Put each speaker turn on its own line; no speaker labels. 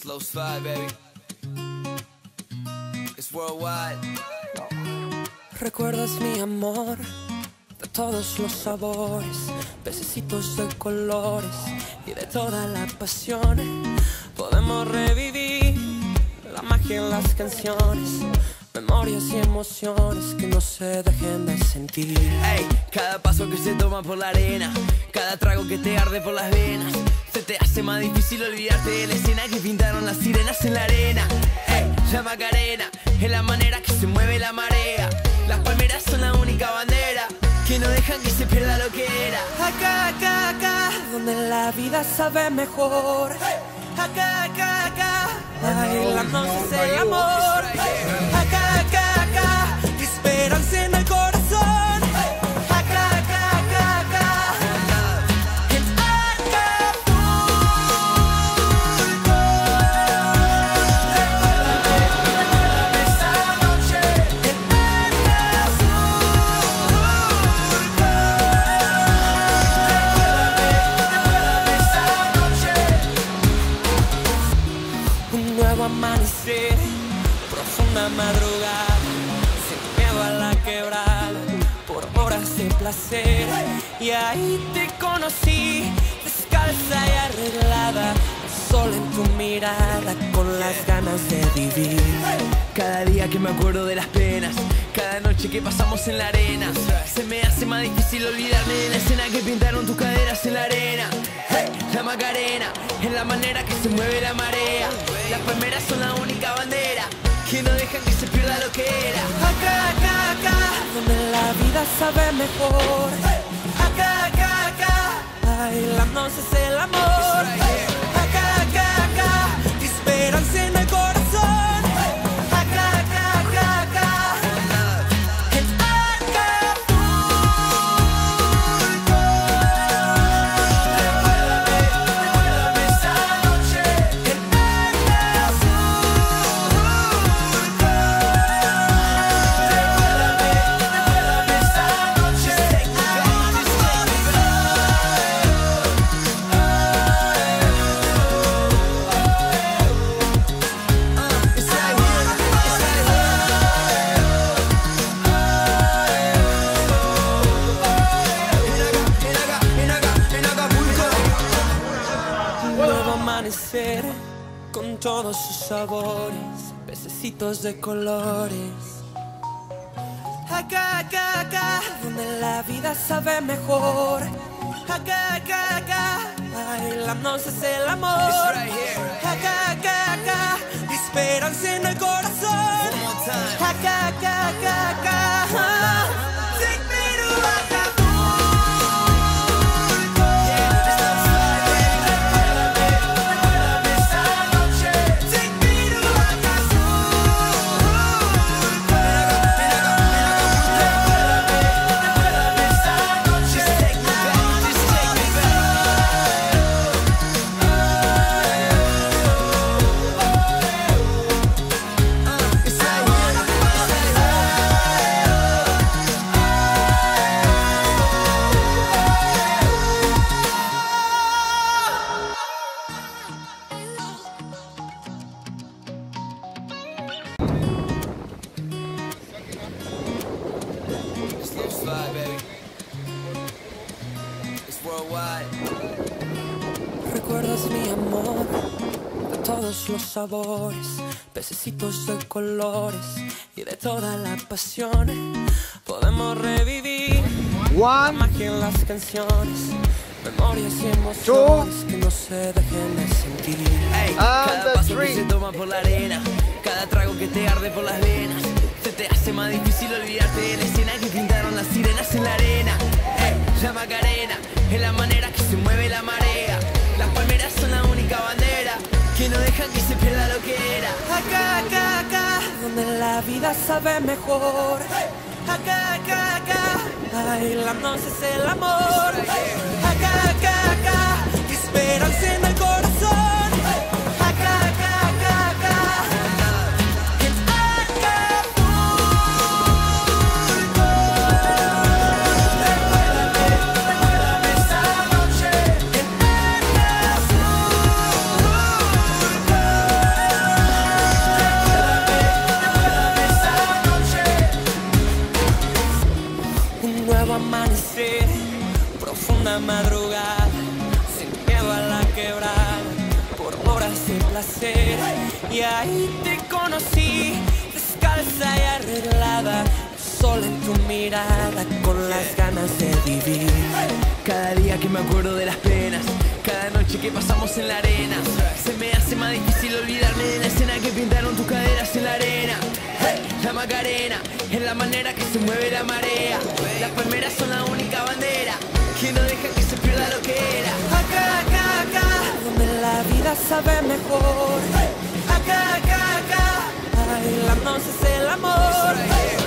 Slow slide, baby. It's worldwide.
Recuerdas mi amor de todos los sabores, pececitos de colores y de toda la pasión. Podemos revivir la magia en las canciones, memorias y emociones que no se dejen de sentir.
Ey, cada paso que se toma por la arena, cada trago que te arde por las venas, se te hace más difícil olvidarte de la escena que pintaron las sirenas en la arena. Ey, la Macarena es la manera que se mueve la marea. Las palmeras son la única bandera que no dejan que se pierda lo que era.
Acá, acá, acá, donde la vida sabe mejor. Acá, acá, acá, bailando es el amor. Acá, acá, acá, esperanza en el corazón. Acá, acá, acá, acá, en Acapulco. Recuérdame esta noche en Recuérdame esta noche. Un nuevo amanecer, profunda madrugada, sin miedo a la quebrada, por horas de placer. Y ahí te conocí, descalza y arreglada, el sol en tu mirada, con las ganas de vivir.
Cada día que me acuerdo de las penas, cada noche que pasamos en la arena, se me hace más difícil olvidarme de la escena que pintaron tus caderas en la arena. Hey, la Macarena es la manera que se mueve la marea. Las palmeras son la única bandera que no dejan que se pierda lo que era.
Acá, acá, acá, donde la vida sabe mejor. Acá, acá, acá, bailando es el amor. Acá, acá, acá, esperanza en el corazón. Acá, acá, acá, acá, en Acapulco. Recuérdame esta noche en Recuérdame esta noche en Un nuevo amanecer con todos sus sabores, pececitos de colores. Acá, acá, acá, donde la vida sabe mejor. Acá, acá, acá, bailando es el amor. Acá, acá, acá, esperanza en el corazón. Acá, acá, acá, acá, take me to Acapulco. Recuérdame esta noche, take me to Acapulco. Recuérdame esta noche, take me back, just take me
Slow slide, baby. It's worldwide.
¿Recuerdas mi amor de todos los sabores, pececitos de colores y de toda la pasión? Podemos revivir la magia en las canciones, memorias y emociones que no se dejen de sentir.
Ey, cada paso que se toma por la arena, cada trago que te arde por las venas, se te hace más difícil olvidarte de la escena que pintaron las sirenas en la arena. Ey, la Macarena es la manera que se mueve la marea. Las palmeras son la única bandera que no dejan que se pierda lo que era.
Acá, acá, acá, donde la vida sabe mejor. Acá, acá, acá, bailando es el amor. Acá, acá, acá, esperanza en el corazón. Acá, acá, acá, acá, en Acapulco. Recuérdame esta noche en Acapulco. profunda madrugada, sin miedo a la quebrada, por horas de placer. Y ahí te conocí, descalza y arreglada, sola en tu mirada, con las ganas de vivir.
Cada día que me acuerdo de las penas, cada noche que pasamos en la arena, se me hace más difícil olvidarme de la escena que pintaron tus caderas en la arena. La Macarena es la manera que se mueve la marea. Las palmeras son la única bandera que no deja que se pierda lo que era.
Acá, acá, acá, donde la vida sabe mejor. Acá, acá, acá, bailándose es el amor.